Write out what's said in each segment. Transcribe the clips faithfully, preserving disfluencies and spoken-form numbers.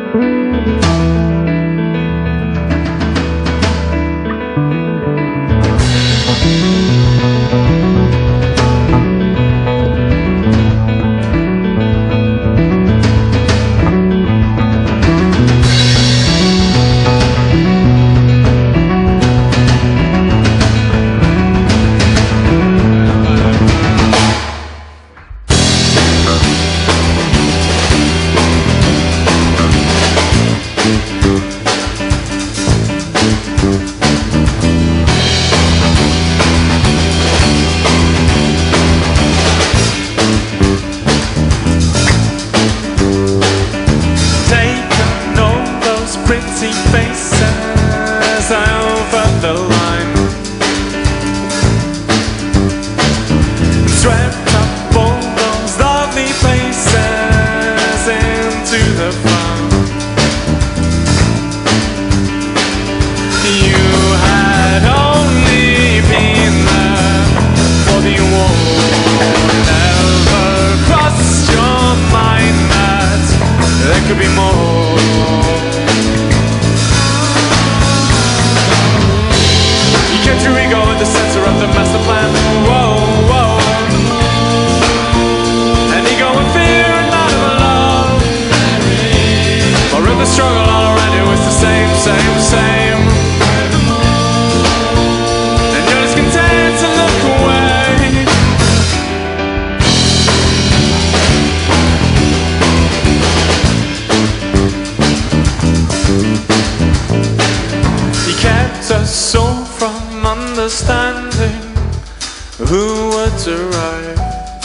who would arrive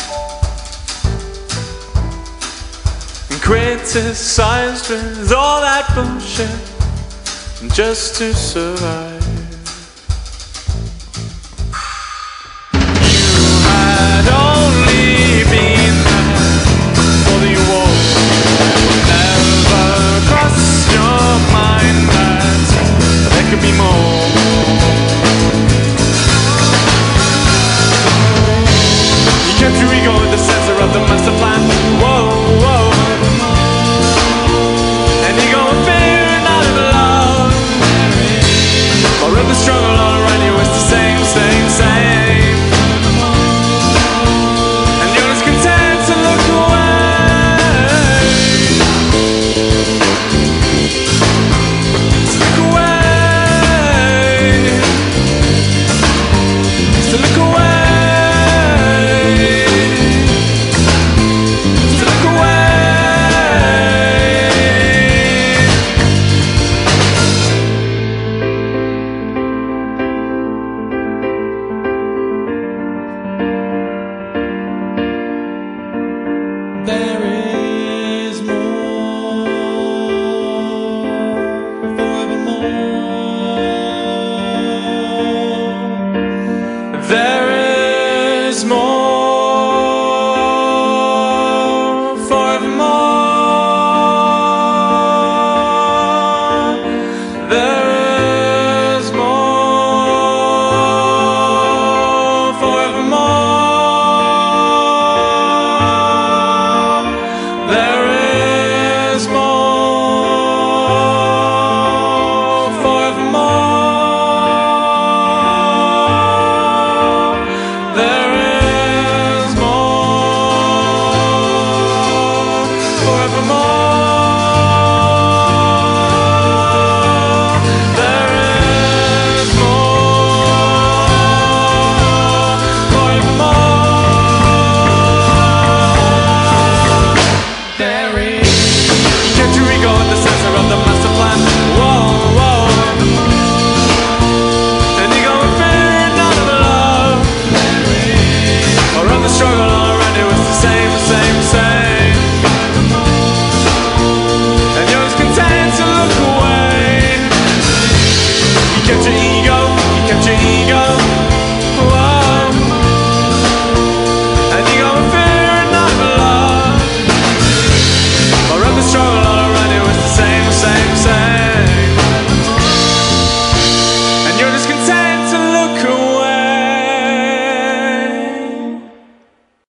and criticized with all that bullshit just to survive. You had only been there for the war. Never crossed your mind that there could be more. You kept your ego at the center of the master plan. Whoa, whoa. And you go in fear and not in love. Or if the struggle all around you is the same, same, same. And you're just content to look away. To look away. To look away. You're just content.